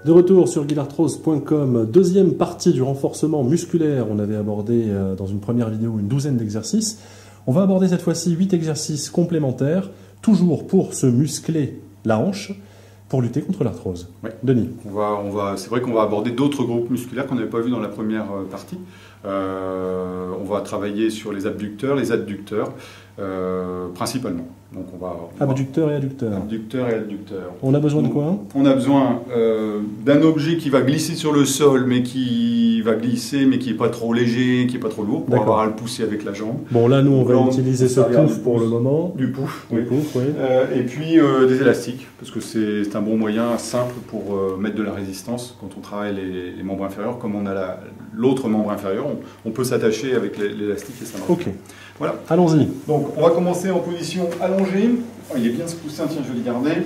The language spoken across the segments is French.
De retour sur guidarthrose.com, deuxième partie du renforcement musculaire. On avait abordé dans une première vidéo une douzaine d'exercices. On va aborder cette fois-ci 8 exercices complémentaires, toujours pour se muscler la hanche, pour lutter contre l'arthrose. Ouais. Denis. C'est vrai qu'on va aborder d'autres groupes musculaires qu'on n'avait pas vu dans la première partie. On va travailler sur les abducteurs, les adducteurs, principalement. Donc Abducteur et adducteur. Abducteur et adducteur. On a besoin de quoi? On a besoin d'un objet qui va glisser sur le sol, mais qui va glisser, mais qui n'est pas trop léger, qui n'est pas trop lourd, pour avoir à le pousser avec la jambe. Bon, là, nous, on va utiliser ce pouf pour le moment. Du pouf, oui. Et puis des élastiques, parce que c'est un bon moyen simple pour mettre de la résistance quand on travaille les membres inférieurs. Comme on a l'autre membre inférieur, on peut s'attacher avec l'élastique et ça marche. Ok. Voilà. Allons-y. Donc, on va commencer en position allongée. Oh, il est bien ce coussin, tiens, je vais le garder.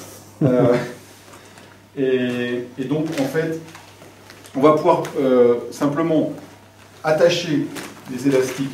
Et donc, en fait, on va pouvoir simplement attacher les élastiques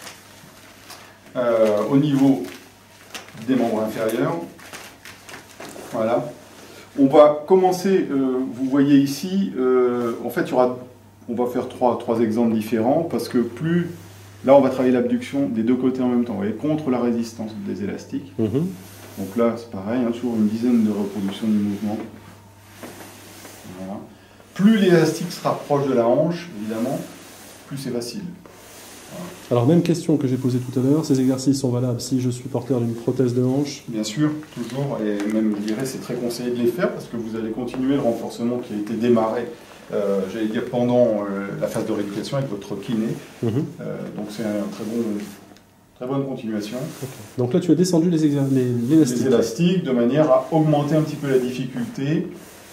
au niveau des membres inférieurs. Voilà. On va commencer, vous voyez ici, en fait, on va faire trois exemples différents, parce que là, on va travailler l'abduction des deux côtés en même temps, vous voyez, contre la résistance des élastiques. Donc là, c'est pareil, hein, toujours une dizaine de reproductions du mouvement. Voilà. Plus l'élastique se rapproche de la hanche, évidemment, plus c'est facile. Voilà. Alors, même question que j'ai posée tout à l'heure, ces exercices sont valables si je suis porteur d'une prothèse de hanche? Bien sûr, toujours, et même, je dirais, c'est très conseillé de les faire, parce que vous allez continuer le renforcement qui a été démarré, j'allais dire, pendant la phase de rééducation avec votre kiné. Donc c'est un très bonne continuation. Okay. Donc là, tu as descendu les élastiques. Les élastiques, de manière à augmenter un petit peu la difficulté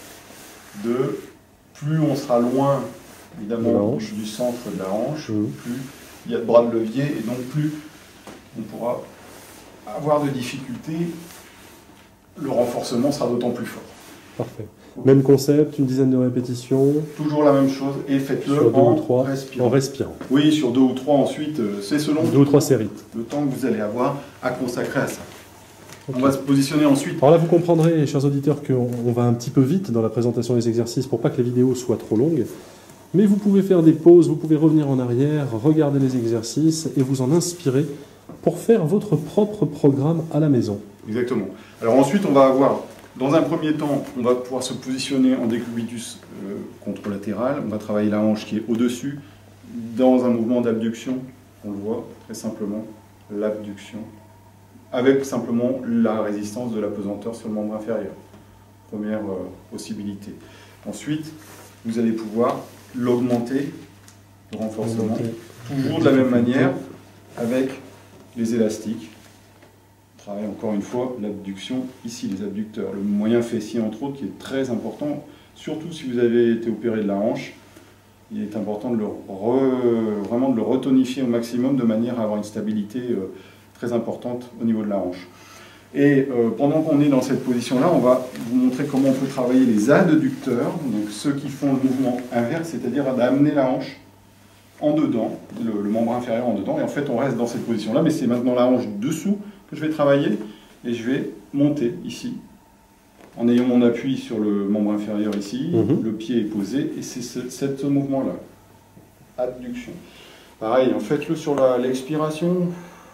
plus on sera loin, évidemment, du centre de la hanche, plus il y a de bras de levier, et donc plus on pourra avoir de difficultés, le renforcement sera d'autant plus fort. Parfait. Même concept, une dizaine de répétitions. Toujours la même chose, et faites-le en respirant. Oui, sur 2 ou 3 ensuite, c'est selon 2 ou 3 séries. Le temps que vous allez avoir à consacrer à ça. Okay. On va se positionner ensuite. Alors là, vous comprendrez, chers auditeurs, qu'on va un petit peu vite dans la présentation des exercices pour pas que les vidéos soient trop longues. Mais vous pouvez faire des pauses, vous pouvez revenir en arrière, regarder les exercices et vous en inspirer pour faire votre propre programme à la maison. Exactement. Alors ensuite, on va avoir... Dans un premier temps, on va pouvoir se positionner en décubitus contralatéral. On va travailler la hanche qui est au-dessus. Dans un mouvement d'abduction, on le voit très simplement, l'abduction, avec simplement la résistance de la pesanteur sur le membre inférieur. Première possibilité. Ensuite, vous allez pouvoir l'augmenter, le renforcement, toujours de la même manière, avec les élastiques. Travaille encore une fois l'abduction, ici les abducteurs, le moyen fessier entre autres qui est très important, surtout si vous avez été opéré de la hanche, il est important de vraiment de le retonifier au maximum de manière à avoir une stabilité très importante au niveau de la hanche. Et pendant qu'on est dans cette position-là, on va vous montrer comment on peut travailler les adducteurs, donc ceux qui font le mouvement inverse, c'est-à-dire d'amener la hanche en dedans, le membre inférieur en dedans, et en fait on reste dans cette position-là, mais c'est maintenant la hanche dessous que je vais travailler, et je vais monter ici, en ayant mon appui sur le membre inférieur ici, le pied est posé, et c'est ce mouvement-là, adduction. Pareil, faites-le sur l'expiration.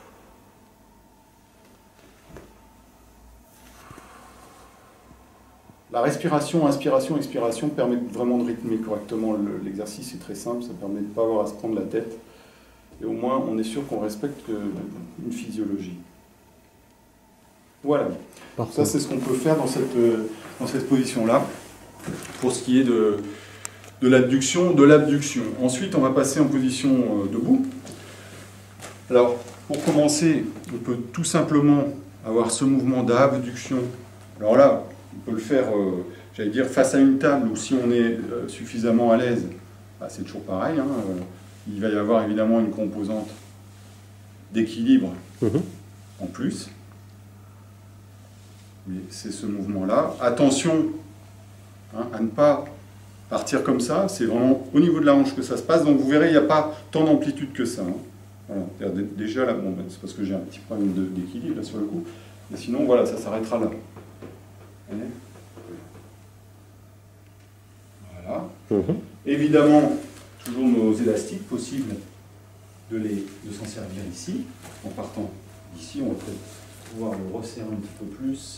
La respiration, inspiration, expiration permet vraiment de rythmer correctement l'exercice, c'est très simple, ça permet de ne pas avoir à se prendre la tête, et au moins on est sûr qu'on respecte une physiologie. Voilà. Parfait. Ça c'est ce qu'on peut faire dans cette position-là, pour ce qui est de l'abduction, de l'abduction. Ensuite on va passer en position debout. Alors pour commencer, on peut tout simplement avoir ce mouvement d'abduction. Alors là, on peut le faire, j'allais dire, face à une table, ou si on est suffisamment à l'aise, bah, c'est toujours pareil. Hein, il va y avoir évidemment une composante d'équilibre en plus. Mais c'est ce mouvement-là. Attention à ne pas partir comme ça. C'est vraiment au niveau de la hanche que ça se passe. Donc vous verrez, il n'y a pas tant d'amplitude que ça. Hein. Voilà. Déjà là, bon, c'est parce que j'ai un petit problème d'équilibre là sur le coup. Mais sinon, voilà, ça s'arrêtera là. Évidemment, toujours nos élastiques, possible de s'en servir ici. En partant d'ici, on va peut-être pouvoir le resserrer un petit peu plus.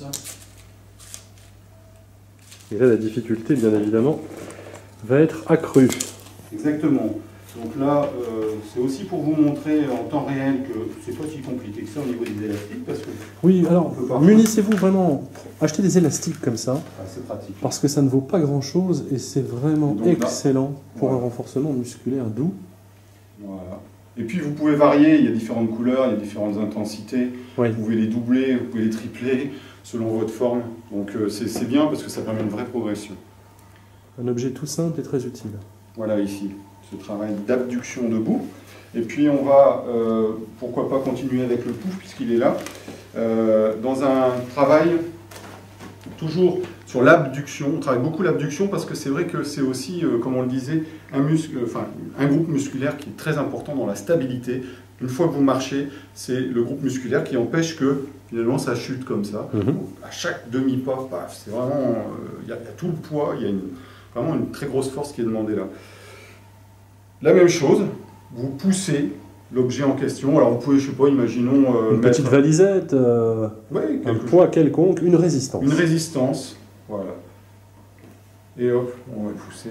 Et là, la difficulté, bien évidemment, va être accrue. Exactement. Donc là, c'est aussi pour vous montrer en temps réel que c'est pas si compliqué que ça au niveau des élastiques. Parce que oui, alors, munissez-vous vraiment, achetez des élastiques comme ça, c'est pratique. parce que ça ne vaut pas grand-chose et c'est vraiment donc, excellent pour un renforcement musculaire doux. Voilà. Et puis vous pouvez varier, il y a différentes couleurs, il y a différentes intensités. Oui. Vous pouvez les doubler, vous pouvez les tripler selon votre forme. Donc c'est bien parce que ça permet une vraie progression. Un objet tout simple et très utile. Voilà ici, ce travail d'abduction debout. Et puis on va, pourquoi pas continuer avec le pouf puisqu'il est là, dans un travail toujours sur l'abduction. On travaille beaucoup l'abduction parce que c'est vrai que c'est aussi, comme on le disait, un groupe musculaire qui est très important dans la stabilité. Une fois que vous marchez, c'est le groupe musculaire qui empêche que finalement ça chute comme ça. À chaque demi-pas, c'est vraiment, il y a tout le poids, il y a vraiment une très grosse force qui est demandée là. La même chose, vous poussez l'objet en question. Alors vous pouvez, je sais pas, imaginons... une petite valisette, un poids quelconque, une résistance. Une résistance, voilà. Et hop, on va pousser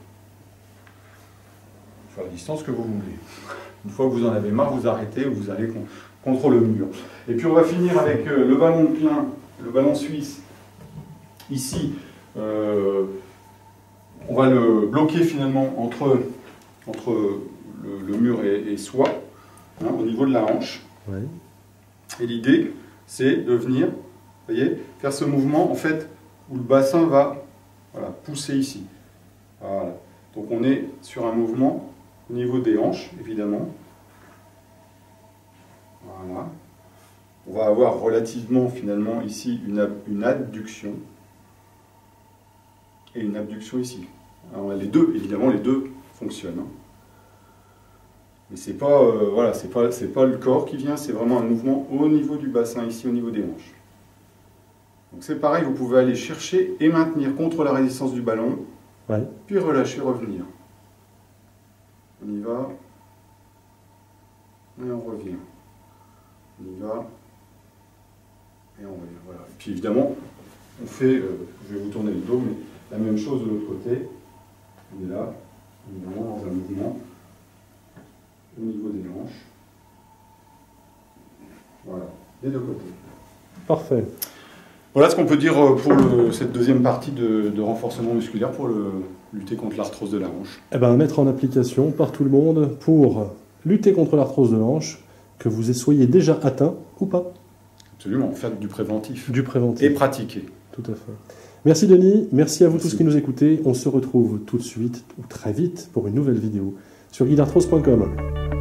sur la distance que vous voulez. Une fois que vous en avez marre, vous arrêtez, vous allez contre le mur. Et puis on va finir avec le ballon de plein, le ballon suisse. Ici, on va le bloquer finalement entre le mur et soi, hein, au niveau de la hanche. Ouais. Et l'idée, c'est de venir, vous voyez, faire ce mouvement en fait où le bassin va pousser ici. Voilà. Donc on est sur un mouvement au niveau des hanches, évidemment. Voilà. On va avoir relativement finalement ici une adduction et une abduction ici. Alors les deux, évidemment, les deux fonctionnent. Hein. Mais c'est pas, c'est pas le corps qui vient, c'est vraiment un mouvement au niveau du bassin, ici au niveau des hanches. Donc c'est pareil, vous pouvez aller chercher et maintenir contre la résistance du ballon, ouais. Puis relâcher, revenir. On y va, et on revient. On y va, et on revient. Voilà. Et puis évidemment, on fait, je vais vous tourner le dos, mais la même chose de l'autre côté. On est là, évidemment, dans un mouvement au niveau des hanches. Voilà, des deux côtés. Parfait. Voilà ce qu'on peut dire pour cette deuxième partie de renforcement musculaire pour lutter contre l'arthrose de la hanche. Eh ben, mettre en application par tout le monde pour lutter contre l'arthrose de la hanche, que vous soyez déjà atteint ou pas. Absolument, faire du préventif. Du préventif. Et pratiquer. Tout à fait. Merci Denis, merci à vous tous qui nous écoutez. On se retrouve tout de suite, ou très vite, pour une nouvelle vidéo sur guidarthrose.com.